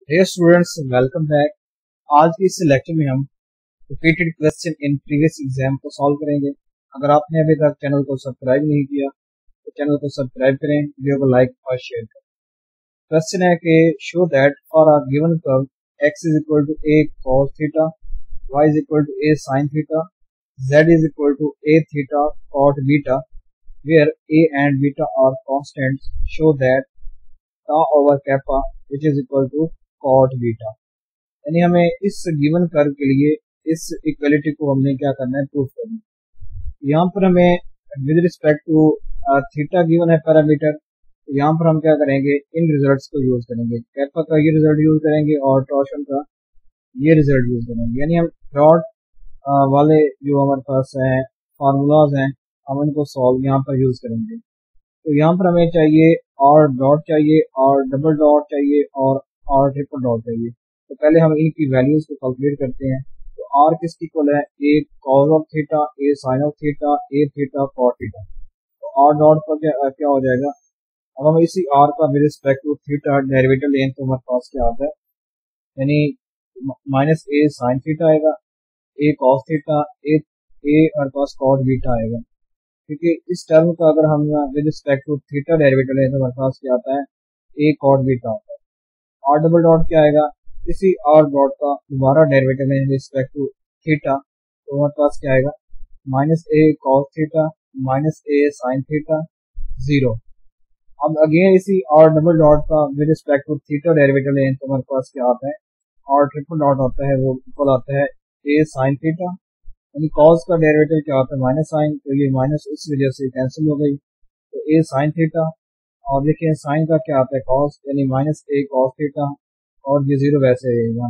Dear students, welcome back. आज की इस लेक्चर में हम repeated question in previous exam को सॉल्व करेंगे। अगर आपने अभी तक चैनल को सब्सक्राइब नहीं किया तो चैनल को सब्सक्राइब करें, वीडियो को लाइक और शेयर करें। क्वेश्चन है कि show that for a given curve x is equal to a cos theta, y is equal to a sin theta, z is equal to a theta cot beta, where a and beta are constants, show that tau over kappa which is equal to cot beta. यानी हमें इस given curve के लिए इस equality को हमने क्या करना है, प्रूफ करना है। यहाँ पर हमें with respect to theta given है पैरामीटर, तो यहाँ पर हम क्या करेंगे, इन रिजल्ट्स को यूज करेंगे। कैपा का ये रिजल्ट यूज करेंगे और टॉर्शन का ये रिजल्ट यूज करेंगे। यानी हम डॉट वाले जो हमारे पास है फार्मूलाज हैं, हम इनको सॉल्व यहाँ पर यूज करेंगे। तो यहाँ पर हमें चाहिए और डॉट चाहिए और डबल डॉट चाहिए और ट्रिपल डॉट चाहिए। तो पहले हम इनकी वैल्यूज को कैलकुलेट करते हैं। तो आर किसकी इक्वल है, a cos of theta, a sine of theta, a theta cot theta. तो आर डॉट का क्या हो जाएगा। अब हम इसी आर का with respect to theta derivative लें तो हमारे पास क्या आता है, यानी माइनस ए साइन थीटा आएगा, ए कॉस थीटा, ए हमारे पास कॉट बीटा आएगा। क्योंकि इस टर्म का अगर हम with respect to theta derivative लें तो हमारे पास क्या आता है, ए कॉट बीटा आता है। आर डबल डॉट क्या आएगा, इसी आर डॉट का दोबारा डेरिवेटिव लें रिस्पेक्ट टू थीटा, तो हमारे पास क्या आएगा, minus a cos theta minus a sine theta zero. अब अगेन इसी आर डबल डॉट का with respect to theta derivative लें तो हमारे पास क्या आता है, और ट्रिपल डॉट आता है, वो इक्वल आता है ए साइन थीटा। यानी कॉस का डेरिवेटिव क्या होता है, माइनस साइन, तो ये माइनस इस वजह से कैंसिल हो गई, तो ए साइन थीटा। और देखिए साइन का क्या आता है, कॉस, यानी माइनस ए कॉस थीटा, और ये जीरो वैसे रहेगा।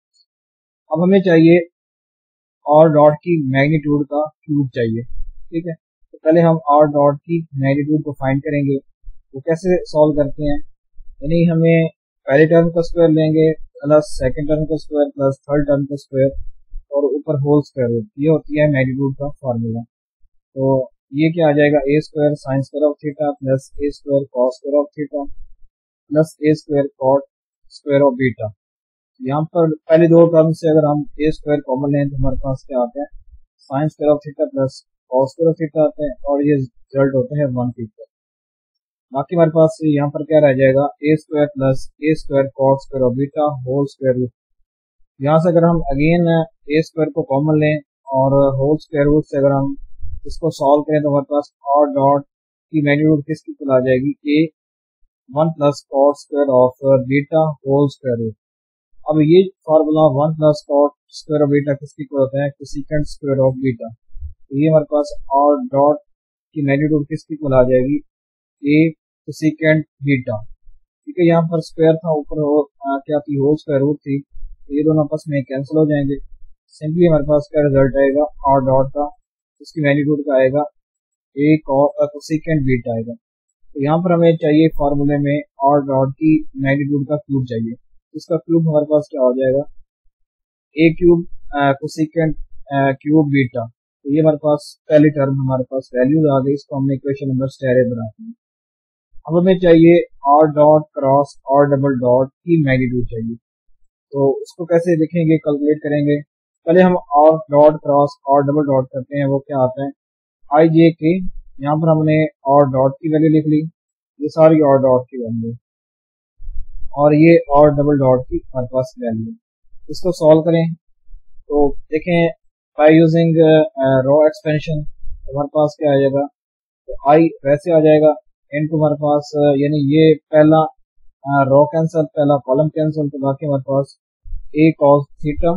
अब हमें चाहिए और डॉट की मैग्नीट्यूड का क्यूब चाहिए, ठीक है। तो पहले हम आर डॉट की मैग्नीट्यूड को फाइंड करेंगे। वो कैसे सॉल्व करते हैं, यानी हमें पहले टर्म का स्क्वायर लेंगे प्लस सेकंड टर्म का स्क्वायर प्लस थर्ड टर्म का स्क्वायर और ऊपर होल स्क्वायर रूट, ये होती है मैग्नीट्यूड का फार्मूला। तो ये क्या आ जाएगा, a square sine square of theta plus a square cos square of theta plus a square cot square of beta. यहाँ पर पहले दो टर्म से अगर हम ए स्क्वायर कॉमन लें तो हमारे पास क्या आता है, sine square of theta plus cos square of theta आता है, और ये रिजल्ट होता है 1 थीटा। बाकी हमारे पास यहाँ पर क्या रह जाएगा, a square plus a square cot square of beta whole square root. यहाँ से अगर हम अगेन ए स्क्वायर को कॉमन लें और होल स्क्वायर रूट से अगर हम इसको सॉल्व करें तो हमारे पास और डॉट की मैग्नीट्यूड किसकी इक्वल आ जाएगी, a 1 plus cot square of beta whole square root. अब ये formula 1 plus cot square of beta किसकी इक्वल होता है, कोसेकेंट स्क्वायर ऑफ बीटा। तो ये हमारे पास और डॉट की मैग्नीट्यूड किसकी इक्वल आ जाएगी, ए कोसेकेंट बीटा। ठीक है, यहाँ पर स्क्वायर था, ऊपर क्या थी, होल स्क्वायर रूट थी, तो ये दोनों आपस में कैंसिल हो जाएंगे। सिंपली हमारे पास क्या रिजल्ट आएगा, और डॉट का इसकी मैग्नीट्यूड का आएगा ए कोसेकेंट बीटा आएगा। तो यहाँ पर हमें चाहिए फार्मूले में और डॉट की मैग्नीट्यूड का क्यूब चाहिए। इसका क्यूब हमारे पास क्या हो जाएगा, a cube cosecant cube beta. तो ये हमारे पास पहली टर्म हमारे पास वैल्यूज आ गई, इसको हमने इक्वेशन नंबर स्टेरे बनाते हैं। अब हमें चाहिए r dot cross r double dot की मैग्नीट्यूड चाहिए। तो उसको कैसे देखेंगे, कैलकुलेट करेंगे। पहले हम r dot cross r double dot करते हैं, वो क्या आता है, आई जे के। यहाँ पर हमने और डॉट की वैल्यू लिख ली, ये सारी और डॉट की वैल्यू, और ये और डबल डॉट की हमारे पास वैल्यू। इसको सॉल्व करें तो देखें बाय यूजिंग रो एक्सपेंशन हमारे पास क्या आ जाएगा, तो आई वैसे आ जाएगा इनटू हमारे पास यानी ये पहला रो कैंसिल, पहला कॉलम कैंसिल, तो बाकी हमारे पास a cos theta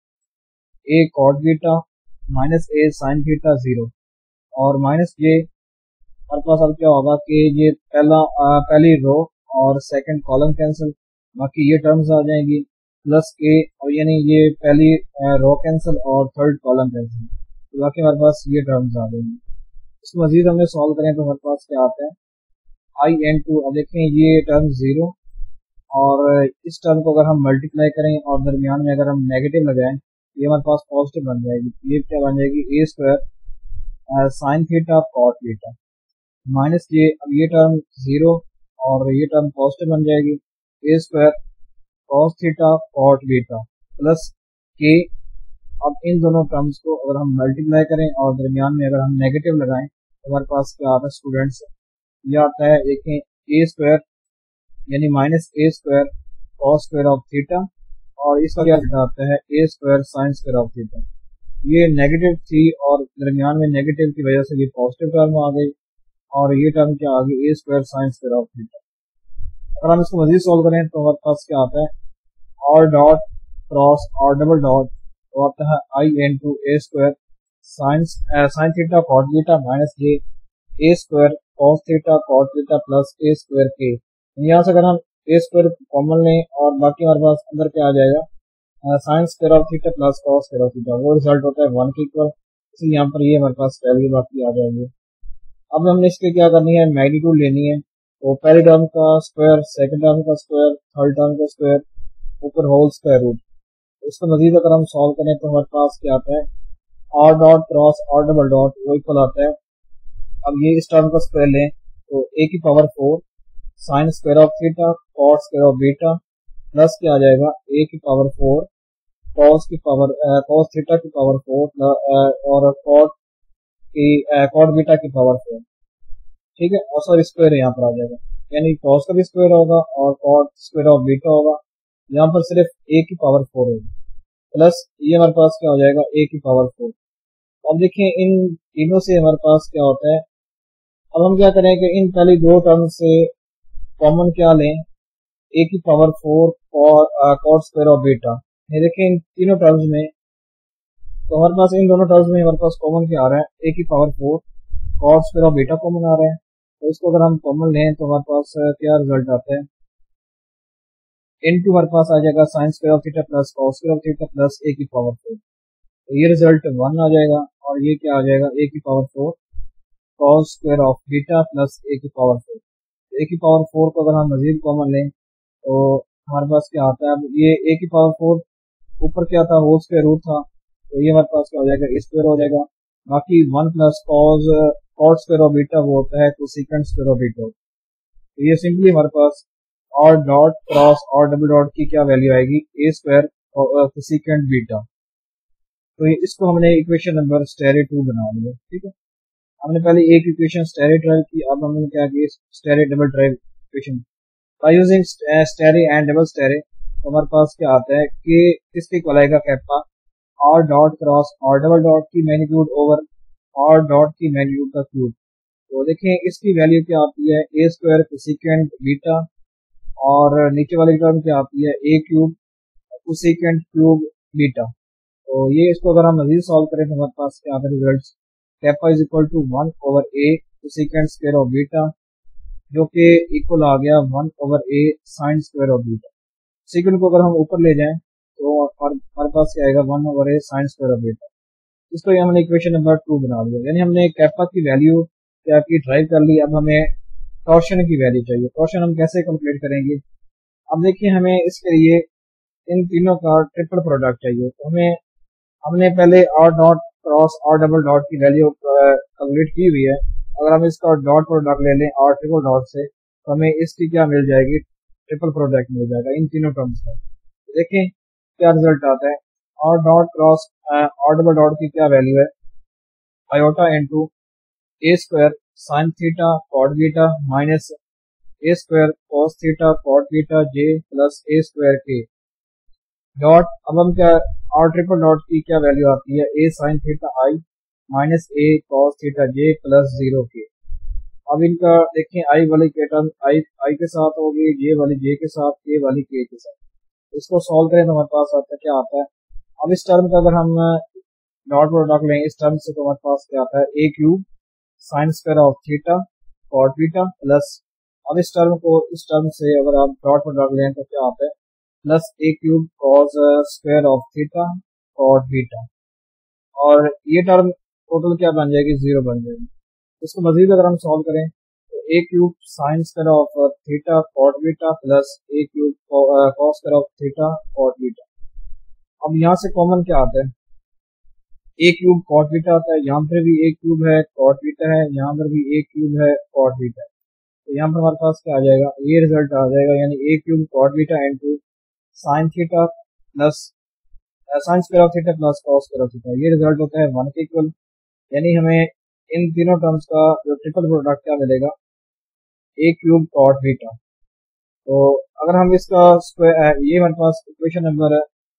a cot beta minus a sine theta zero, और माइनस ये हमारे पास अब क्या होगा कि ये पहली रो और सेकंड कॉलम कैंसिल, बाकी ये टर्म्स आ जाएंगी प्लस ए, और यानी ये पहली रो कैंसिल और थर्ड कॉलम कैंसिल, तो बाकी हमारे पास ये टर्म्स आ जाएंगी। इसको मजीद हमने सॉल्व करें तो हमारे पास क्या आता है, आई एन टू। अब देखें ये टर्म जीरो, और इस टर्म को अगर हम मल्टीप्लाई करें और दरमियान में अगर हम नेगेटिव लगाएं, ये हमारे पास पॉजिटिव बन जाएगी। ये क्या बन जाएगी, a square sine theta cot theta minus ये, अब ये टर्म जीरो और ये टर्म पॉजिटिव बन जाएगी, a square cos theta cot beta plus k. अब इन दोनों टर्म्स को अगर हम मल्टीप्लाई करें और दरमियान में अगर हम नेगेटिव लगाएं तो हमारे पास क्या आता है स्टूडेंट्स, ये आता है देखें ए स्क्वायर यानी minus a square cos square of theta, और इसका क्या आता है a square sine square of theta. ये नेगेटिव थी और दरमियान में नेगेटिव की वजह से ये पॉजिटिव टर्म आ गई, और ये टर्म क्या आ गई a square sine square of theta. अगर हम इसको मजीद सोल्व करें तो हमारे पास क्या आता है r dot cross r double dot तो आता है i into a square sine theta cot theta minus j a square cos theta cot theta plus a square k. यहाँ से अगर हम ए स्क्वायर कॉमन लें और बाकी हमारे पास अंदर क्या आ जाएगा sine square of theta plus cos square of theta, वो रिजल्ट होता है 1 के इक्वल, इसलिए यहाँ पर ये हमारे पास वैल्यू बाकी आ जाएंगे। अब हमने इसके क्या करनी है मैग्नीट्यूड लेनी है, तो पहले टर्म का स्क्वायर सेकंड टर्म का स्क्वायर थर्ड टर्म का स्क्वायर ऊपर होल स्क्वायर रूट। इसको मजीद अगर हम सॉल्व करें तो हमारे पास क्या आता है r dot cross r double dot वो इक्वल आता है। अब ये इस टर्म का स्क्वायर लें तो ए की power 4 sine square of theta cos square of beta plus क्या आ जाएगा ए की पावर 4 कॉस थीटा की पावर 4 और कॉट बीटा की पावर 4, ठीक है। और सर स्क्वायर यहाँ पर आ जाएगा, यानी कॉस का भी स्क्वायर होगा और कॉट स्क्वायर ऑफ बीटा होगा, यहाँ पर सिर्फ ए की पावर 4 होगी प्लस ये हमारे पास क्या हो जाएगा ए की पावर 4। अब देखें इन तीनों से हमारे पास क्या होता है, अब हम क्या करें कि इन पहली दो टर्म से कॉमन क्या लें ए की power 4 cot square of beta. ये देखें इन तीनों टर्म्स में तो हमारे पास इन दोनों टर्म्स में हमारे पास कॉमन क्या आ रहा है ए की power 4 cot square of beta common आ रहा है, तो इसको अगर हम कॉमन लें तो हमारे पास क्या रिजल्ट आता है इनटू हमारे पास आ जाएगा sine square of theta plus cos square of theta plus a की पावर 4, तो ये रिजल्ट 1 आ जाएगा और ये क्या आ जाएगा ए की power 4 cos square of beta plus a की पावर 4। ए की पावर 4 को अगर हम मजीद कॉमन लें तो हमारे पास क्या आता है, अब ये ए की पावर 4 ऊपर क्या था होल स्क्वायर रूट था, तो ये हमारे पास क्या हो जाएगा ए स्क्वायर हो जाएगा, बाकी 1 plus cot square of beta वो होता है कोसेकेंट स्क्वायर ऑफ बीटा। तो ये सिंपली हमारे पास r dot cross r double dot की क्या वैल्यू आएगी ए स्क्वायर कोसेकेंट बीटा। तो ये इसको हमने इक्वेशन नंबर स्टेरे 2 बना लिया, ठीक है। हमने पहले एक इक्वेशन स्टेरे ड्राइव की, अब हमने क्या किया स्टेरे double drive equation by using स्टेरे एंड डबल स्टेरे। तो हमारे पास क्या आता है कि किसके इक्वल आएगा kappa r dot cross r double dot की मैग्नीट्यूड ओवर और डॉट की मैग्नीट्यूड का क्यूब। तो देखें इसकी वैल्यू क्या आती है ए स्क्वायर कोसेकेंट बीटा और नीचे वाली टर्म क्या आती है a cube cosecant cube beta. तो ये इसको अगर हम मजीद सॉल्व करें तो हमारे पास क्या आता है result kappa is equal to 1 over a cosecant square of beta जो कि इक्वल आ गया 1 over a sine square of beta. Second को अगर हम ऊपर ले जाएं तो हमारे पास क्या आएगा 1 over a sine square of beta. इसको ये हमने इक्वेशन नंबर 2 बना लिया, यानी हमने कैपा की वैल्यू क्या की ड्राइव कर ली। अब हमें टॉर्शन की वैल्यू चाहिए, टॉर्शन हम कैसे कैलकुलेट करेंगे। अब देखिए हमें इसके लिए इन तीनों का ट्रिपल प्रोडक्ट चाहिए, तो हमने पहले r dot cross r double dot की वैल्यू कैलकुलेट की हुई है। अगर हम इसका डॉट प्रोडक्ट ले लें और ट्रिपल डॉट से तो हमें इसकी क्या मिल जाएगी ट्रिपल प्रोडक्ट मिल जाएगा इन तीनों टर्म्स का। देखें क्या रिजल्ट आता है r dot cross r double dot की क्या वैल्यू है iota into a square sine theta cot beta minus a square cos theta cot beta j plus a square k dot. अब हम क्या और ट्रिपल डॉट की क्या वैल्यू आती है a sine theta i minus a cos theta j plus 0 k. अब इनका देखें आई वाली के टर्म आई के साथ होगी, जे वाली जे के साथ, के वाली के साथ। इसको सॉल्व करें तो हमारे पास आता क्या आता है। अब इस टर्म का अगर हम डॉट प्रोडक्ट लें इस टर्म से तो हमारे पास क्या आता है a cube sine square of theta cot beta plus, अब इस टर्म से अगर आप डॉट प्रोडक्ट लें तो क्या आता है plus a cube cos square of theta cot beta, और ये टर्म टोटल क्या बन जाएगी 0 बन जाएगी। इसको मजीद अगर हम सॉल्व करें तो a cube sine square of theta cot beta plus a cube cos square of theta cot beta. अब यहाँ से कॉमन क्या आता है ए क्यूब कॉट बीटा आता है, यहाँ पर भी ए क्यूब है कॉट बीटा है, यहाँ पर भी ए क्यूब है कॉट बीटा है। तो यहाँ पर हमारे पास क्या आ जाएगा ये रिजल्ट आ जाएगा, यानी a cube cot beta into sine theta plus sine square of theta plus cos square of theta, ये रिजल्ट होता है 1 के इक्वल। यानी हमें इन तीनों टर्म्स का जो ट्रिपल प्रोडक्ट क्या मिलेगा, ए क्यूब कॉट बीटा। तो अगर हम इसका स्क्वायर, ये हमारे पास इक्वेशन नंबर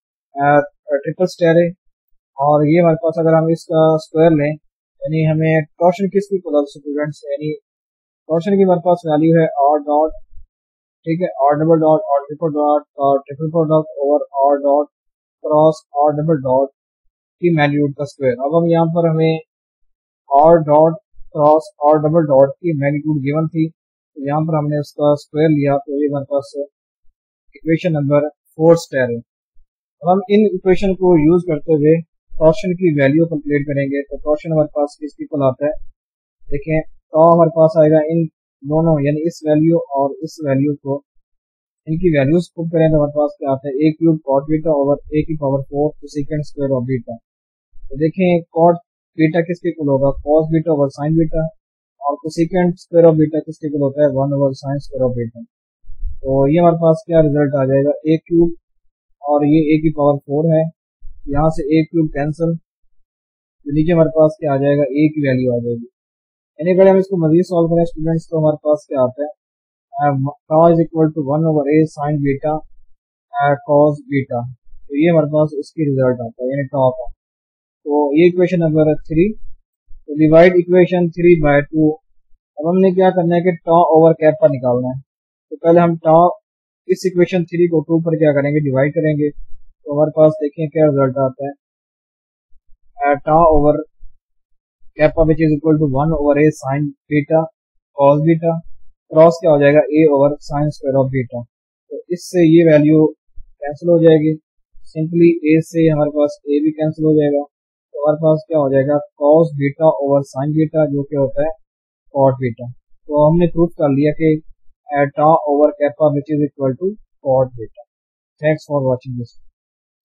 ट्रिपल स्क्वायर है, और ये हमारे पास अगर हम इसका स्क्वायर लें, यानी हमें टॉर्शन किसकी इक्वल स्टूडेंट्स, यानी टॉर्शन की हमारे पास वैल्यू है आर डॉट, ठीक है, आर डबल डॉट और ट्रिपल डॉट और triple product over r dot cross r double dot की मैग्नीट्यूड का स्क्वायर। अब हम यहाँ पर हमें r dot cross r double dot की मैग्नीट्यूड गिवन थी, तो यहाँ पर हमने उसका स्क्वायर लिया, तो ये हमारे पास इक्वेशन नंबर 4 स्क्वायर है। अब हम इन इक्वेशन को यूज करते हुए टॉर्शन की वैल्यू कैलकुलेट करेंगे। तो टॉर्शन हमारे पास किसके इक्वल आता है, देखें, तो हमारे पास आएगा इन दोनों, यानी इस वैल्यू और इस वैल्यू को, इनकी वैल्यूज पुट करें तो हमारे पास क्या आता है, a cube cot beta over a की power 4 cosecant square of beta. तो देखें कॉट बीटा किसके इक्वल होगा, cos beta over sine beta, और कोसेकेंट स्क्वायर ऑफ बीटा किसके इक्वल होता है, 1 over sine square of beta. तो ये हमारे पास क्या रिजल्ट आ जाएगा, ए क्यूब और ये ए की पावर 4 है, यहाँ से ए क्यूब कैंसिल, तो नीचे हमारे पास क्या आ जाएगा, ए की वैल्यू आ जाएगी। यानी अगर हम इसको मजीद सॉल्व करें स्टूडेंट्स, तो हमारे पास क्या आता है, tau is equal to 1 over a sine beta cos beta. तो ये हमारे पास इसकी रिजल्ट आता है, यानी टॉ का। तो ये इक्वेशन नंबर 3। तो डिवाइड इक्वेशन 3 बाय 2। अब हमने क्या करना है कि टॉ ओवर कैपा निकालना है। तो पहले हम टॉ, इस इक्वेशन 3 को 2 पर क्या करेंगे, डिवाइड करेंगे। तो हमारे पास देखें क्या रिजल्ट आता है, tau over kappa which is equal to 1 over a sine beta cos beta, cross क्या हो जाएगा, a over sine square of beta. तो इससे ये वैल्यू कैंसिल हो जाएगी, सिंपली ए से हमारे पास ए भी कैंसिल हो जाएगा। तो हमारे पास क्या हो जाएगा, cos beta over sine beta, जो क्या होता है कॉट बीटा। तो हमने प्रूफ कर लिया कि tau over kappa which is equal to cot beta. Thanks for watching this.